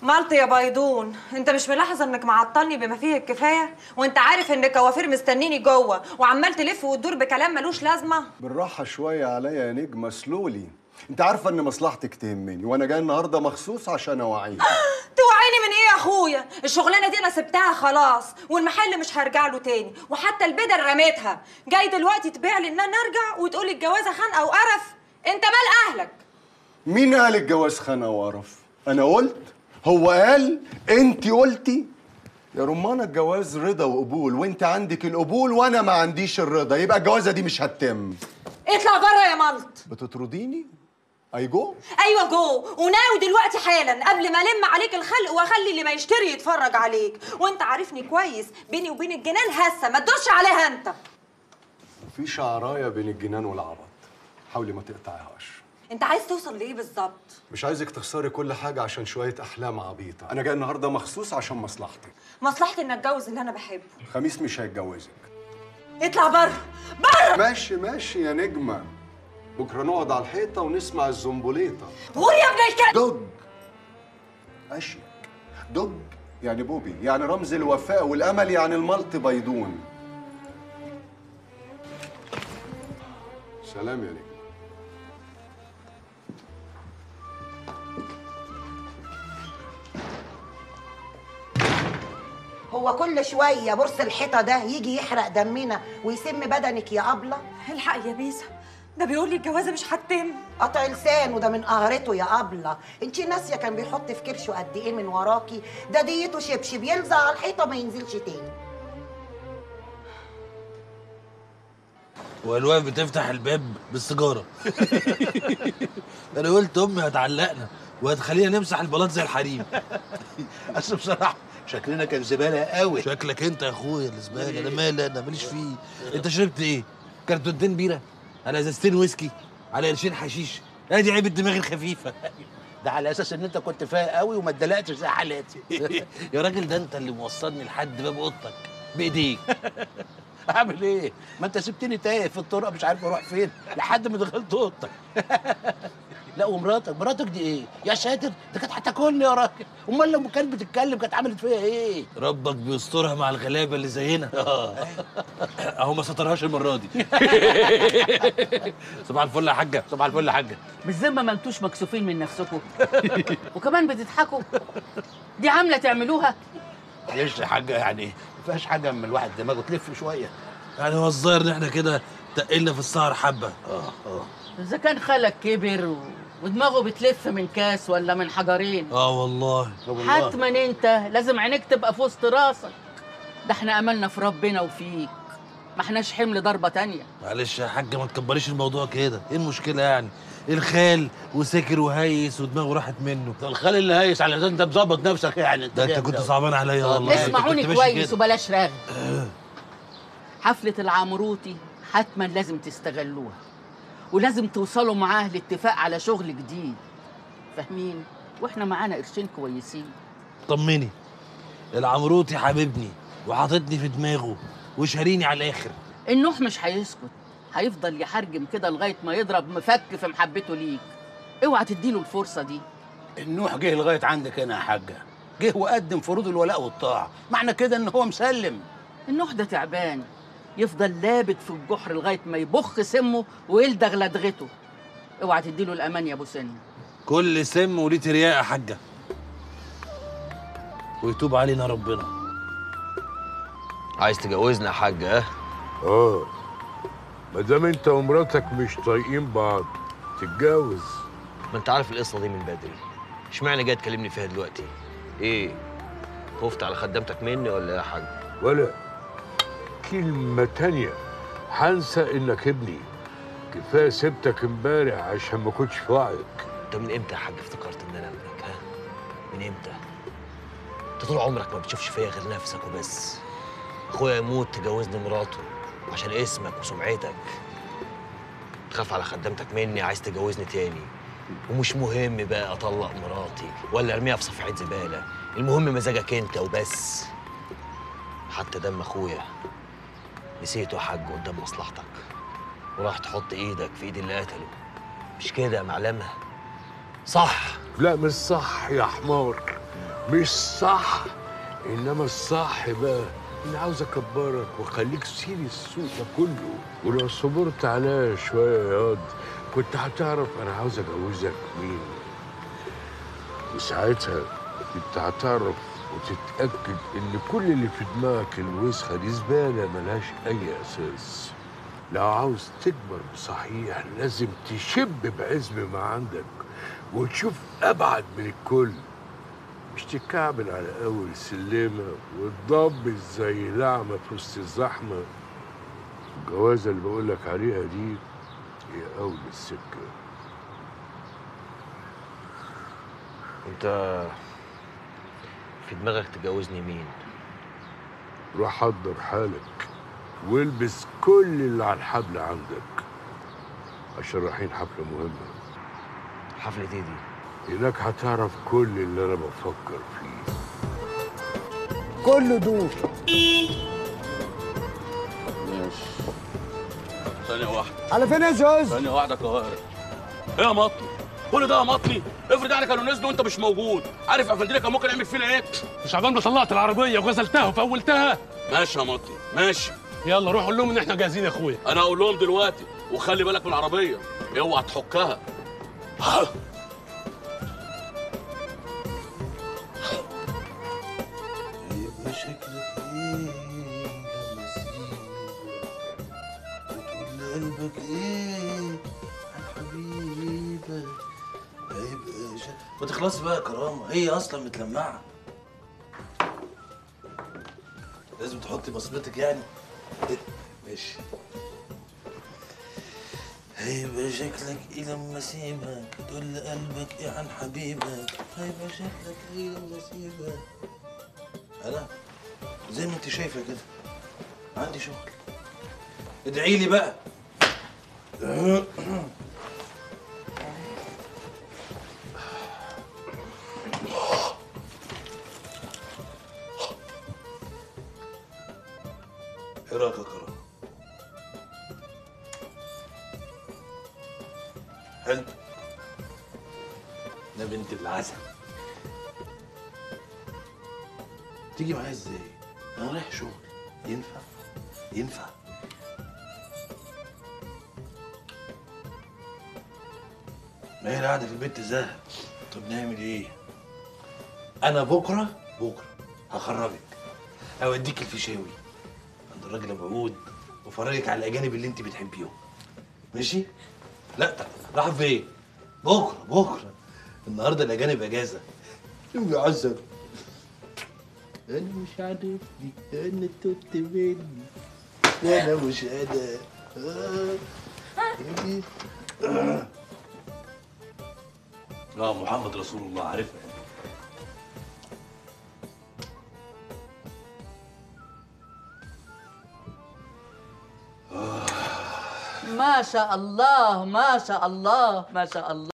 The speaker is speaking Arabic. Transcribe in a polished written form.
مالطي يا بيضون، انت مش ملاحظ انك معطلني بما فيه الكفايه؟ وانت عارف ان الكوافير مستنيني جوه وعمال تلف وتدور بكلام ملوش لازمه؟ بالراحه شويه عليا يا نجمه، سلولي. انت عارفه ان مصلحتك تهمني وانا جاي النهارده مخصوص عشان اوعيك. توعيني من ايه يا اخويا؟ الشغلانه دي انا سبتها خلاص، والمحل مش هرجع له تاني، وحتى البدل رميتها. جاي دلوقتي تبيع لي ان انا ارجع وتقولي الجوازه خنقه وقرف؟ انت مال اهلك؟ مين قال الجواز خانه وقرف؟ انا قلت؟ هو قال؟ انت قلتي؟ يا رمانة الجواز رضا وقبول، وانت عندك القبول وانا ما عنديش الرضا، يبقى الجوازه دي مش هتتم. اطلع بره يا ملط. بتطرديني؟ اي جو؟ ايوه جو، وناوي دلوقتي حالا قبل ما الم عليك الخلق واخلي اللي ما يشتري يتفرج عليك. وانت عارفني كويس، بيني وبين الجنان هسه ما تدوسش عليها انت. في شعرايه بين الجنان والعبط، حاولي ما تقطعيهاش. انت عايز توصل لايه بالظبط؟ مش عايزك تخسري كل حاجه عشان شويه احلام عبيطه. انا جاي النهارده مخصوص عشان مصلحتك. مصلحتي ان اتجوز اللي انا بحبه. خميس مش هيتجوزك. اطلع بره بره. ماشي ماشي يا نجمه، بكره نقعد على الحيطه ونسمع الزنبوليطه. غور يا ابن الكلب. دج اشيك. دج يعني بوبي، يعني رمز الوفاء والامل، يعني الملط بيضون. سلام يا نجمه. هو كل شوية برص الحيطة ده يجي يحرق دمنا ويسم بدنك يا أبلة؟ الحق يا بيسا، ده بيقول لي الجوازه مش هتتم. قطع لسانه ده من قهرته يا أبلة. انتي ناسية كان بيحط في كرشه قد إيه من وراكي؟ ده ديته شبشب يلزق على الحيطة ما ينزلش تاني. والواقف بتفتح الباب بالسيجاره. انا قلت امي هتعلقنا وهتخلينا نمسح البلاط زي الحريم. اصل بصراحه شكلنا كان زباله قوي. شكلك انت يا اخويا الزباله، انا مالي، انا ماليش فيه. انت شربت ايه؟ كرتونتين بيره على ازازتين ويسكي على قرشين حشيش؟ ادي عيب الدماغ الخفيفه. ده على اساس ان انت كنت فايق قوي وما اتدلقتش زي حالاتي. يا راجل ده انت اللي موصلني لحد باب اوضتك بايديك. اعمل ايه؟ ما انت سبتني تايه في الطرق مش عارف اروح فين لحد ما دخلت اوضتك. لا مراتك دي ايه؟ يا ساتر، ده كانت هتاكلني يا راجل. امال لو كانت بتتكلم كانت عملت فيا ايه؟ ربك بيسترها مع الغلابه اللي زينا. اهو ما سترهاش المره دي. صباح الفل يا حاجه. صباح الفل يا حاجه. بالذمه ما انتوش مكسوفين من نفسكم؟ وكمان بتضحكوا؟ دي عامله تعملوها؟ معلش يا حاجه، يعني ما فيهاش حاجه اما الواحد دماغه تلف شويه. يعني هو الظاهر ان احنا كده تقلنا في السهر حبه. اذا كان خالك كبر ودماغه بتلف من كاس ولا من حجرين. والله حتما انت لازم عينيك تبقى في وسط راسك. ده احنا املنا في ربنا وفيك، ما احناش حمل ضربه تانية. معلش يا حاجه ما تكبريش الموضوع كده. ايه المشكله يعني؟ الخال وسكر وهيس ودماغه راحت منه. ده الخال اللي هايس على انت مظبط نفسك يعني. ده انت كنت صعبان عليا والله. اسمعوني كويس وبلاش رغي. حفله العمروتي حتما لازم تستغلوها، ولازم توصلوا معاه لاتفاق على شغل جديد، فاهمين؟ واحنا معانا قرشين كويسين. طمني، العمروتي حبيبني وحاططني في دماغه وشاريني على الاخر. النوح مش هيسكت، هيفضل يحرجم كده لغايه ما يضرب مفك في محبته ليك. اوعى تديله الفرصه دي. النوح جه لغايه عندك هنا يا حاجه، جه وقدم فروض الولاء والطاعه، معنى كده ان هو مسلم. النوح ده تعبان، يفضل لابد في الجحر لغايه ما يبخ سمه ويلدغ لدغته. اوعى تديله الامان يا ابو سن. كل سم وليه ترياق يا حاجه، ويتوب علينا ربنا. عايز تجوزنا يا حاج؟ ما دام انت ومراتك مش طايقين بعض تتجوز. ما انت عارف القصه دي من بدري، اشمعنى جاي تكلمني فيها دلوقتي؟ ايه، خفت على خدامتك مني ولا ايه يا حاج؟ ولا كلمة تانية هنسى انك ابني. كفاية سبتك امبارح عشان ما كنتش في وعيك. انت من امتى يا حاج افتكرت ان انا ابنك؟ ها؟ من امتى؟ انت طول عمرك ما بتشوفش فيا غير نفسك وبس. اخويا يموت تجوزني مراته عشان اسمك وسمعتك. تخاف على خدامتك مني، عايز تجوزني تاني. ومش مهم بقى اطلق مراتي ولا ارميها في صفحه زباله، المهم مزاجك انت وبس. حتى دم اخويا نسيته يا حاج قدام مصلحتك، وراح تحط ايدك في ايد اللي قتله. مش كده يا معلمه؟ صح؟ لا مش صح يا حمار. مش صح. انما الصح بقى انا عاوز اكبرك واخليك سير السوق ده كله، ولو صبرت عليا شويه يا واد كنت هتعرف انا عاوز اجوزك مين، وساعتها انت هتعرف وتتاكد ان كل اللي في دماغك الوسخه دي زباله ملهاش اي اساس. لو عاوز تكبر بصحيح لازم تشب بعزم ما عندك وتشوف ابعد من الكل، مش تتكعبل على اول السلمه وتضبط زي لعمه في وسط الزحمه. الجوازه اللي بقولك عليها دي هي اول السكه. انت في دماغك تجوزني مين؟ روح حضر حالك والبس كل اللي على الحبل عندك عشان رايحين حفله مهمه. حفلة ايه دي؟ هناك هتعرف كل اللي انا بفكر فيه. كله دور. ماشي. ثانية واحدة. على فين يا زوز؟ ثانية واحدة كوارع. ايه يا مطلي؟ كل ده يا مطلي؟ افرض يعني كانوا نزلوا وانت مش موجود، عارف افندينا كان ممكن يعمل فينا ايه؟ مش عبال ما طلعت العربية وغسلتها وفولتها؟ ماشي يا مطلي، ماشي. يلا روح قول لهم ان احنا جاهزين يا اخويا. انا هقول لهم دلوقتي، وخلي بالك من العربية، اوعى تحكها. يبقى شكلك ايه لما اسيبك وتقول لقلبك ايه عن حبيبك. هيبقى ما تخلصي بقى يا كرامه، هي اصلا متلمعه. لازم تحطي بصمتك يعني. ماشي. هيبقى شكلك ايه لما اسيبك تقول لقلبك ايه عن حبيبك. هيبقى شكلك ايه لما اسيبك. انا زي ما انت شايفه كده عندي شغل. ادعي لي بقى. ايه رايك يا كرم؟ حلو. ده بنت العسل. تيجي معايا ازاي؟ انا رايح شغل. ينفع؟ ينفع. ما هي قاعده في البيت تزهق. طب نعمل ايه؟ انا بكره هخرجك اوديك الفيشاوي عند الراجل ابو عود وافرجك على الاجانب اللي انت بتحبيهم. ماشي؟ لا راح فين؟ بكره النهارده الاجانب اجازه. يوم بيعذب. انا مش عارفني، انا تهت مني، انا مش انا. محمد رسول الله عارفها. ما شاء الله ما شاء الله ما شاء الله.